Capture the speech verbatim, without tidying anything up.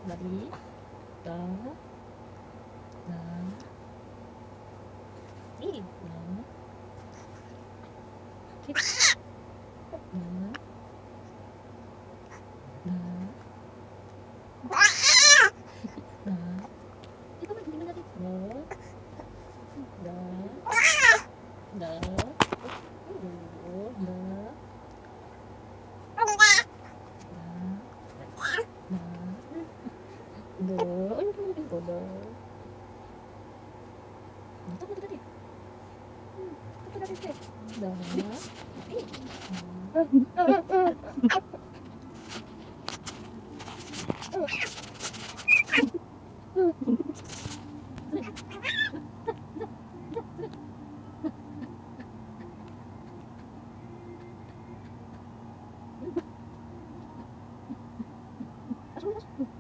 Lari. Da. Da. Ih, da. Hit. Da. Da. Da. Ikaw ba, hindi mo natin. Da. Da. Da. Oh, da. Da. Ay, tumulong ko da. Ito mo tadi. Ito tadi sih. Da. Ito.